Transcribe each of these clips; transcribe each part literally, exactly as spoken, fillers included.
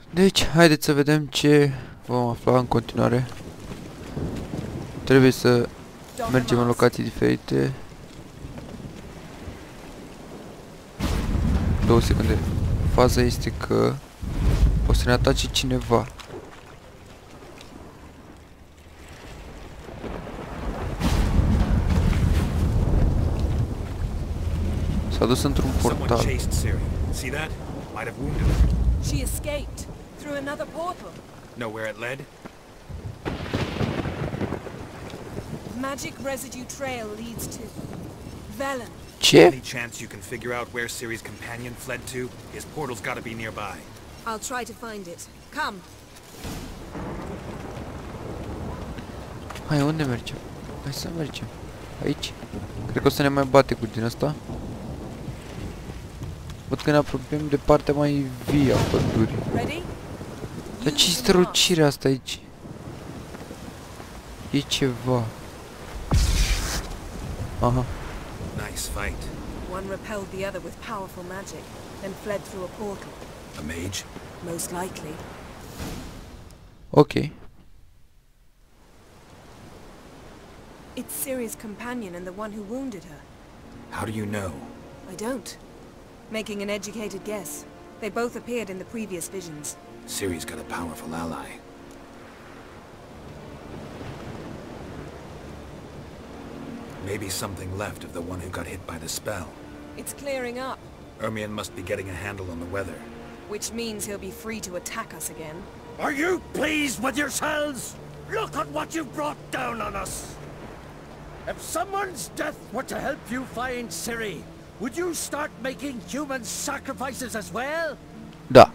Deci, haideți să vedem ce vom afla în continuare. Trebuie să mergem în locații diferite. Două secunde. Faza este că o să ne atace cineva. S-a dus într-un portal. She escaped through another portal. Know where it led? Magic residue trail leads to Velen. Ce? Any chance you can figure out where Ciri's companion fled to? His portal's gotta be nearby. I'll try to find it. Come. Hai, unde mergem? Hai să mergem. Aici. Cred că o să ne mai bate cu din asta. Văd că ne apropiem de partea mai vie a pădurii. Dar ce strălucirea asta aici? E ceva. Aha. Nice fight. One repelled the other with powerful magic, then fled through a portal. A mage? Most likely. Okay. It's Ciri's companion and the one who wounded her. How do you know? I don't. Making an educated guess. They both appeared in the previous visions. Ciri's got a powerful ally. Maybe something left of the one who got hit by the spell. It's clearing up. Ermion must be getting a handle on the weather. Which means he'll be free to attack us again. Are you pleased with yourselves? Look at what you've brought down on us! If someone's death were to help you find Ciri, would you start making human sacrifices as well? Da.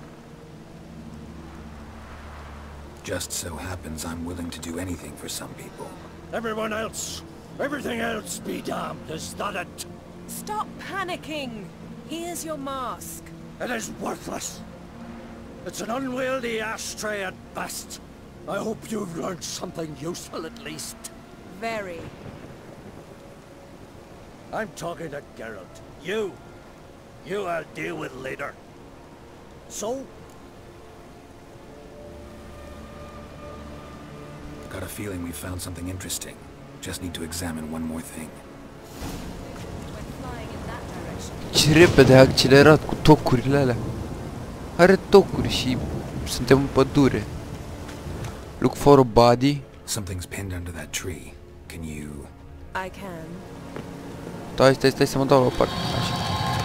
Just so happens I'm willing to do anything for some people. Everyone else, everything else be damned, is that it? Stop panicking! Here's your mask. It is worthless. It's an unwieldy ashtray at best. I hope you've learned something useful at least. Very. I'm talking to Geralt. You. You I'll deal with later. So? Got a feeling we found something interesting. Just need to examine one more thing. Went flying in that direction. Ce repede a accelerat cu tocurile alea. Are tocuri și suntem în pădure. Look for a body. Something's pinned under that tree. Can you... I can. Stai, stai, stai să mă dau la o parte. Așa.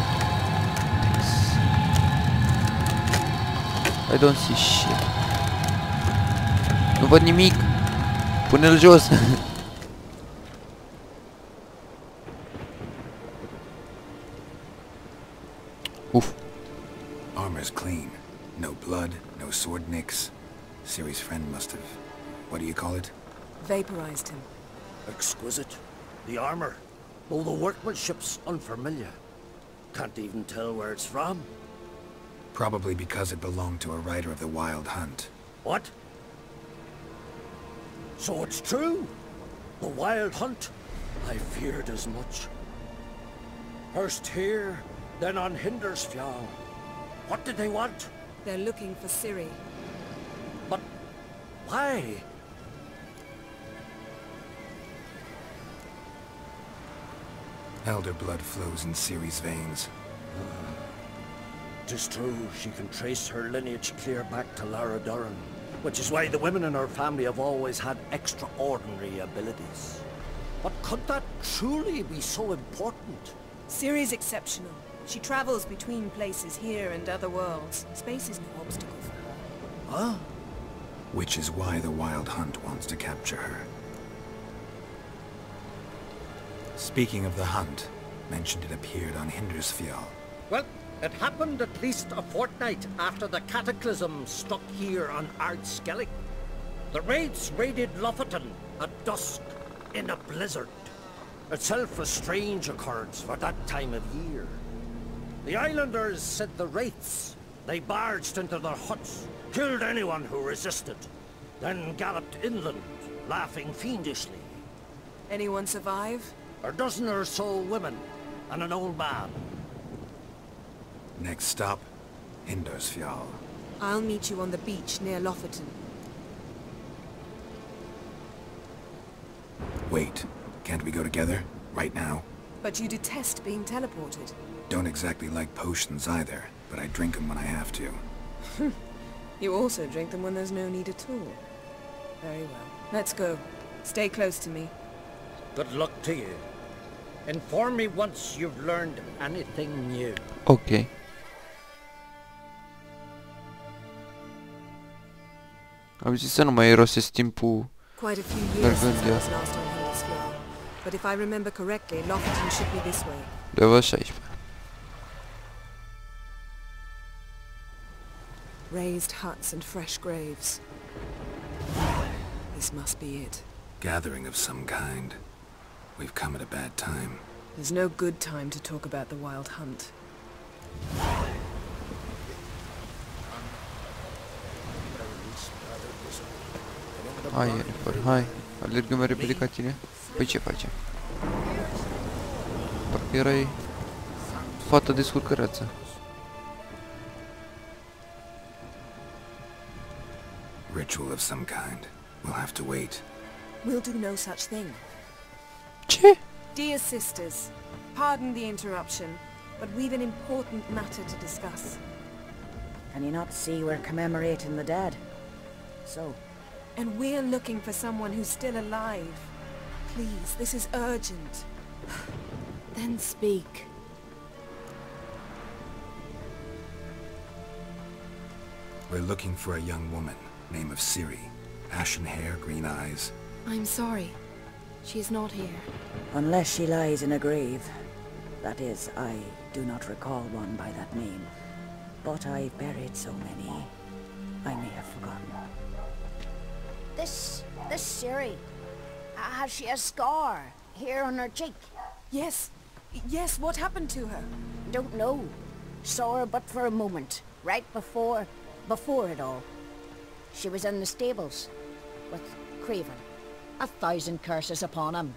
I don't see shit. Nu văd nimic. Pune-l jos. Uf. Armor's clean. No blood, no sword nicks. Ciri's friend must have... What do you call it? Vaporized him. Exquisite. The armor. Though the workmanship's unfamiliar. Can't even tell where it's from. Probably because it belonged to a rider of the Wild Hunt. What? So it's true? The Wild Hunt? I feared as much. First here, then on Hindersfjall. What did they want? They're looking for Ciri. But why? Elder blood flows in Ciri's veins. Tis true, she can trace her lineage clear back to Lara Duran, which is why the women in her family have always had extraordinary abilities. But could that truly be so important? Ciri's exceptional. She travels between places here and other worlds. Space is no obstacle for her. Huh? Which is why the Wild Hunt wants to capture her. Speaking of the hunt, mentioned it appeared on Hindersfjall. Well, it happened at least a fortnight after the cataclysm struck here on Ardskellig. The raids raided Lofoten at dusk in a blizzard. Itself a strange occurrence for that time of year. The islanders said the wraiths. They barged into their huts, killed anyone who resisted, then galloped inland, laughing fiendishly. Anyone survive? A dozen or so women, and an old man. Next stop, Hindersfjall. I'll meet you on the beach near Lofoten. Wait, can't we go together? Right now? But you detest being teleported. Don't exactly like potions either, but I drink them when I have to. You also drink them when there's no need at all. Very well. Let's go. Stay close to me. Good luck to you. Inform me once you've learned anything new. Ok. Am zis să nu mai irosesc timpul. Quite a few years since I Mergând, was last on Hellsfjord. But if I remember correctly, Lofoten should be this way. Level șaisprezece. Raised huts and fresh graves. This must be it. Gathering of some kind. We've come at a bad time. There's no good time to talk about the Wild Hunt. Hai, Jennifer, hai. Alergăm mai repede ca tine. Păi ce facem? Parcă erai fata descurcăreață. Ritual of some kind. We'll have to wait. We'll do no such thing. Ce? Dear sisters, pardon the interruption, but we've an important matter to discuss. Can you not see we're commemorating the dead? So, And we're looking for someone who's still alive. Please, this is urgent. then speak. We're looking for a young woman, name of Ciri. Ashen hair, green eyes. I'm sorry. She's not here. Unless she lies in a grave. That is, I do not recall one by that name. But I've buried so many, I may have forgotten. This... this Ciri. Has she a scar here on her cheek? Yes, yes, what happened to her? Don't know. Saw her but for a moment, right before... before it all. She was in the stables, with Craven. A thousand curses upon him.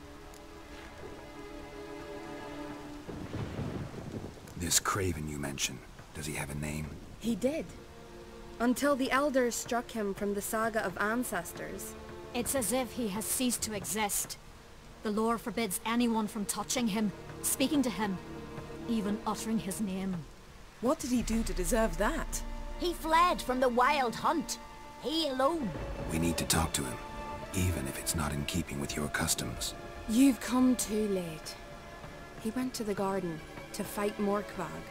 This Craven you mentioned, does he have a name? He did. Until the elders struck him from the saga of ancestors. It's as if he has ceased to exist. The lore forbids anyone from touching him, speaking to him, even uttering his name. What did he do to deserve that? He fled from the Wild Hunt. He alone. We need to talk to him, even if it's not in keeping with your customs. You've come too late. He went to the garden to fight Morkvag.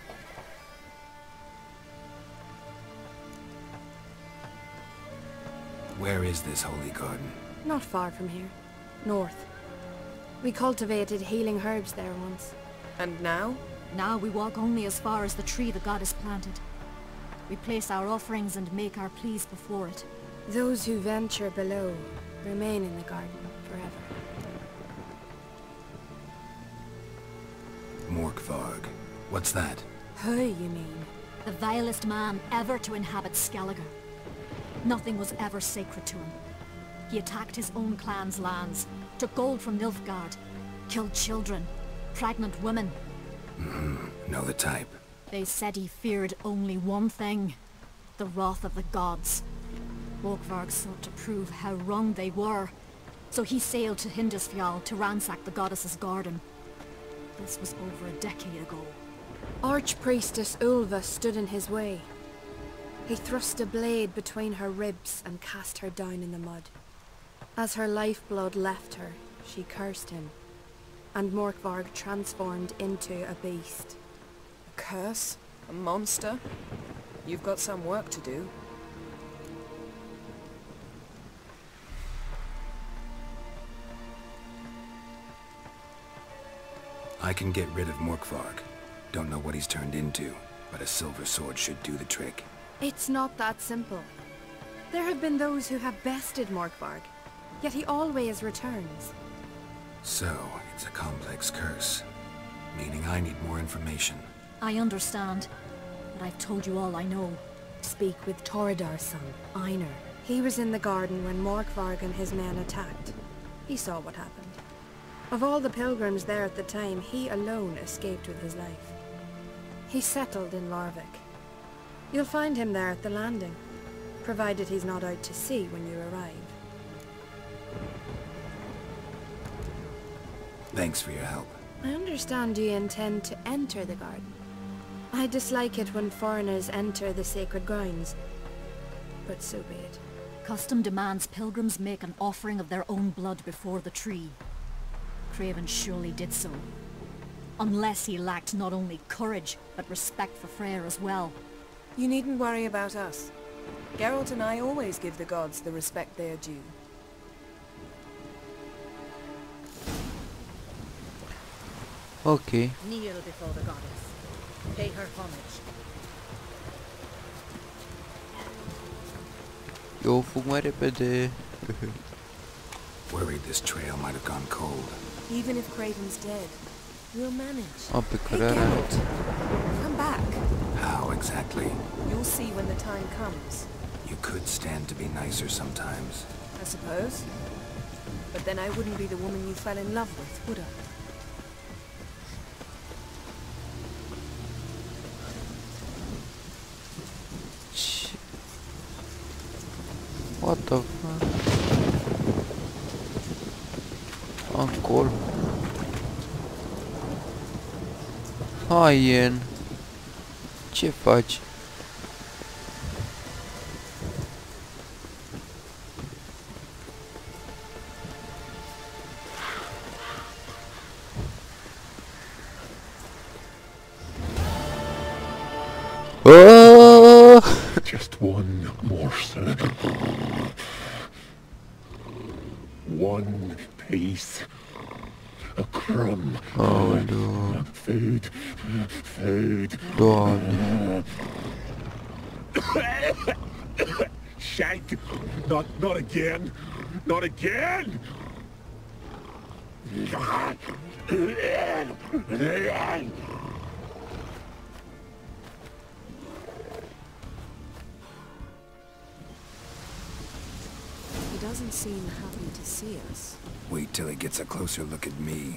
Where is this holy garden? Not far from here. North. We cultivated healing herbs there once. And now? Now we walk only as far as the tree the goddess planted. We place our offerings and make our pleas before it. Those who venture below remain in the garden forever. Morkvarg. What's that? Who, you mean? The vilest man ever to inhabit Skellige. Nothing was ever sacred to him. He attacked his own clan's lands, took gold from Nilfgaard, killed children, pregnant women. Mm-hmm. Know the type. They said he feared only one thing, the wrath of the gods. Morkvarg sought to prove how wrong they were, so he sailed to Hindisfjall to ransack the goddess's garden. This was over a decade ago. Archpriestess Ulva stood in his way. He thrust a blade between her ribs and cast her down in the mud. As her lifeblood left her, she cursed him, and Morkvarg transformed into a beast. A curse? A monster? You've got some work to do. I can get rid of Morkvarg. Don't know what he's turned into, but a silver sword should do the trick. It's not that simple. There have been those who have bested Morkvarg, yet he always returns. So, it's a complex curse, meaning I need more information. I understand, but I've told you all I know. Speak with Toredar's son, Einar. He was in the garden when Morkvarg and his men attacked. He saw what happened. Of all the pilgrims there at the time, he alone escaped with his life. He settled in Larvik. You'll find him there at the landing, provided he's not out to sea when you arrive. Thanks for your help. I understand you intend to enter the garden. I dislike it when foreigners enter the sacred grounds, but so be it. Custom demands pilgrims make an offering of their own blood before the tree. Craven surely did so. Unless he lacked not only courage, but respect for Freyr as well. You needn't worry about us. Geralt and I always give the gods the respect they are due. Ok. Kneel before the goddess. Pay her homage. Eu fug mai repede. Worried this trail might have gone cold. Even if Craven's dead, we'll manage. Am pe Hey, cărarea. Geralt, come back. How exactly? You'll see when the time comes, You could stand to be nicer sometimes. I suppose. But then I wouldn't be the woman you fell in love with, would I? Ce- What the fuck? Încolo. Hai, Ian. Ce faci? Oh! Just one morsel. One piece. A crumb. Oh, no. Food. Food. Doamne. Shank! Not, not again! Not again! He doesn't seem happy to see us. Wait till he gets a closer look at me.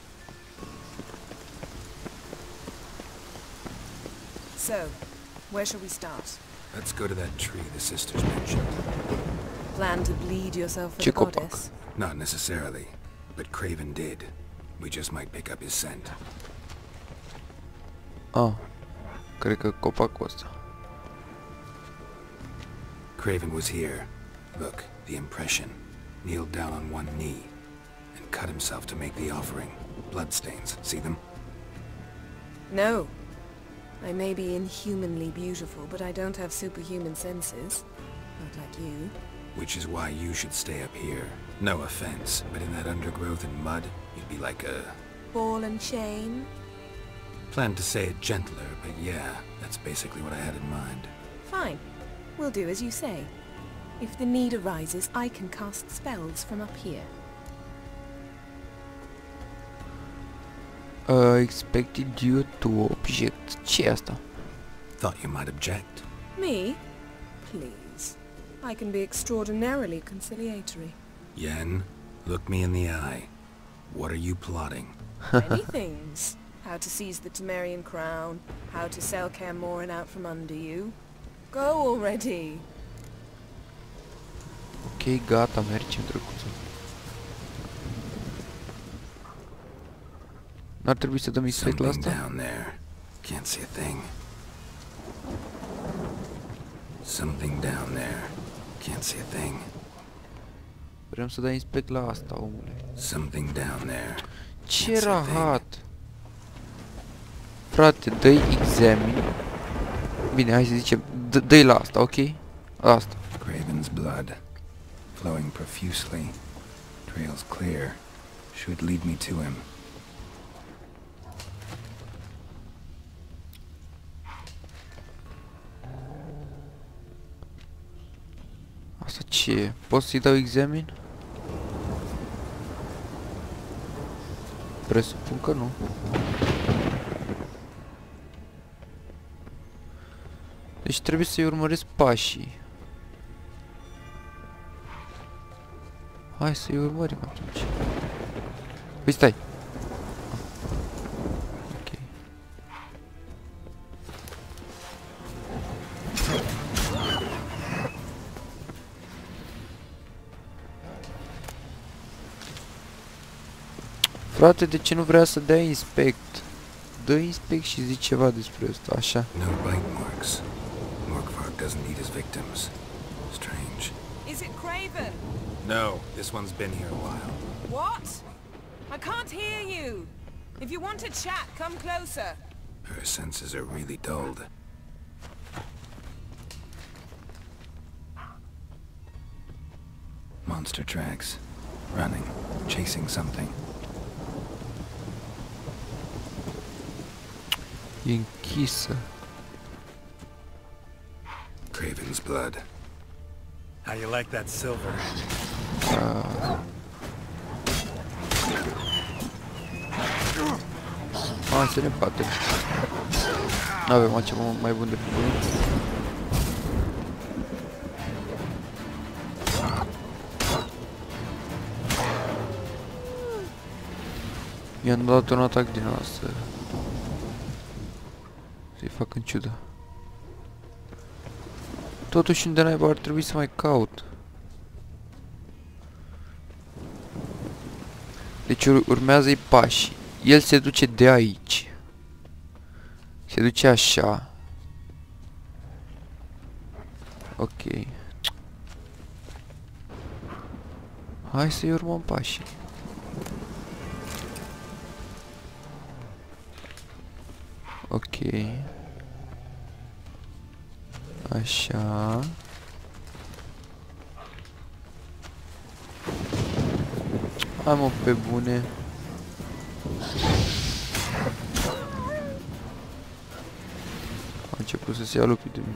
So, where shall we start? Let's go to that tree the sisters mentioned. Plan to bleed yourself for the Ce copac. goddess? Not necessarily, but Craven did. We just might pick up his scent. Ah. Cred că copacul ăsta. Craven was here. Look, the impression. Kneeled down on one knee and cut himself to make the offering. Bloodstains, see them? No. I may be inhumanly beautiful, but I don't have superhuman senses. Not like you. Which is why you should stay up here. No offense, but in that undergrowth and mud, you'd be like a... Ball and chain? Planned to say it gentler, but yeah, that's basically what I had in mind. Fine. We'll do as you say. If the need arises, I can cast spells from up here. Uh, expected you to object. Ce e asta? Thought you might object. Me? Please. I can be extraordinarily conciliatory. Yen, look me in the eye. What are you plotting? Many things. How to seize the Temerian crown, how to sell Kaer Morhen out from under you. Go already! Ok, gata, mergem, drăguță. N-ar trebui să dăm expect la Something asta? down there. Can't see a thing. Something down there. Can't see a thing. Vrem să dai inspect la asta, omule. Something down there. Ce rahat! Frate, dă-i examin. Bine, hai să zicem, dă-i la asta, ok? La asta. Craven's blood. Flowing profusely. Trail's clear. Should lead me to him. Asta ce e? Pot să-i dau examin? Presupun că nu. Deci trebuie să-i urmăresc pașii. Hai să-i urmărim atunci. Păi stai. Ok. Frate, de ce nu vrea să dea inspect? Dă inspect și zi ceva despre asta, așa. No bite marks. Morkvark doesn't eat his victims. Strange. Is it Craven? No, this one's been here a while. What? I can't hear you. If you want to chat, come closer. Her senses are really dulled. Monster tracks. Running. Chasing something. E închisă. Craven's blood. How you like that silver? Ah. Ah, se ne bate. N-avem altceva mai bun de făcut. I-am dat un atac din asta. Să-i fac în ciudă. Totuși unde naiba ar trebui să mai caut. Deci urmează-i pașii. El se duce de aici. Se duce așa. Ok. Hai să-i urmăm pașii. Ok. Așa. Hai mă, pe bune. A început să se ia lupii de mine.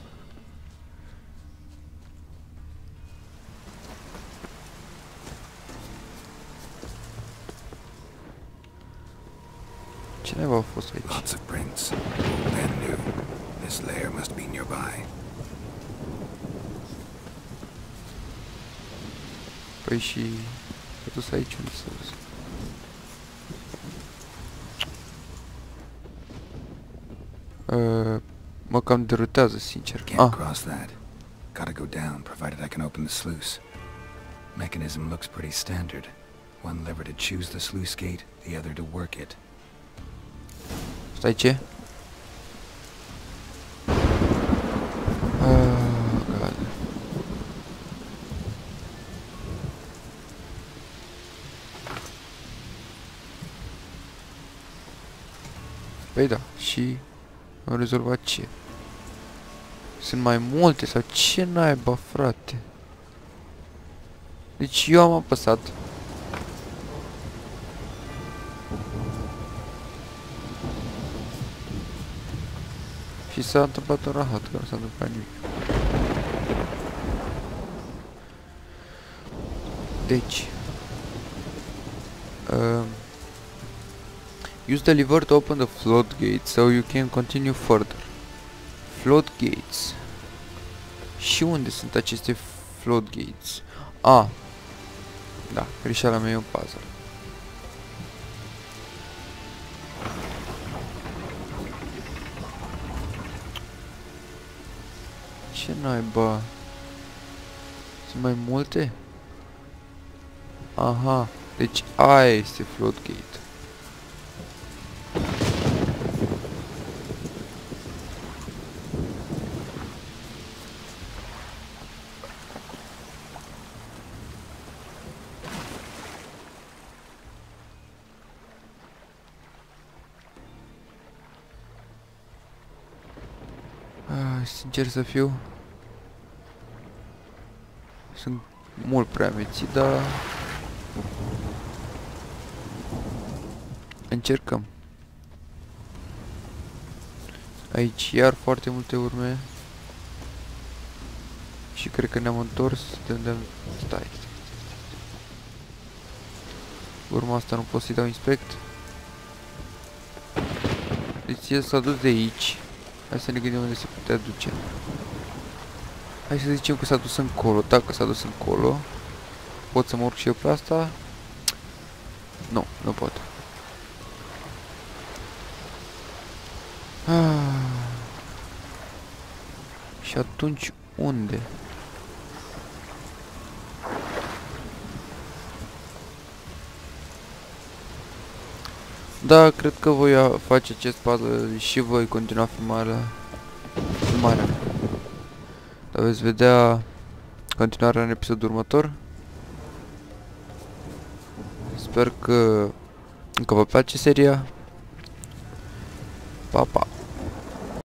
Ce naiba a fost aici? Lots of prints. Brand new. This lair must be nearby. Păi și... a dus aici unde s-a dus. Uh, mă cam derutează, sincer. Can't Ah, cross that. Gotta go down, provided I can open the sluice. Mechanism looks pretty standard. One lever to choose the sluice gate, the other to work it. stai ce? Ah, God. Păi da, și am rezolvat ce? Sunt mai multe sau ce naiba, frate? Deci eu am apăsat. Și s-a întâmplat un rahat, că nu s-a întâmplat nimic. Deci... Uh, use the lever to open the floodgates so you can continue further. Floodgates. Și unde sunt aceste floodgates? Ah. Da, greșeala mea e un puzzle. Ce naiba? Sunt mai multe? Aha, deci aia este floodgate. Ah, sincer să fiu, sunt mult prea amețit, dar încercăm. Aici iar foarte multe urme și cred că ne-am întors de unde am... Stai, stai, stai. Urma asta nu pot să-i dau inspect. Deci el s-a dus de aici. Hai să ne gândim unde se putea duce. Hai să zicem că s-a dus încolo. Dacă s-a dus încolo, pot să mă urc și eu pe asta? Nu, nu pot. Ah. Și atunci unde? Da, cred că voi face acest puzzle și voi continua filmarea. Filmarea. Dar veți vedea continuarea în episodul următor. Sper că încă vă place seria. Pa, pa!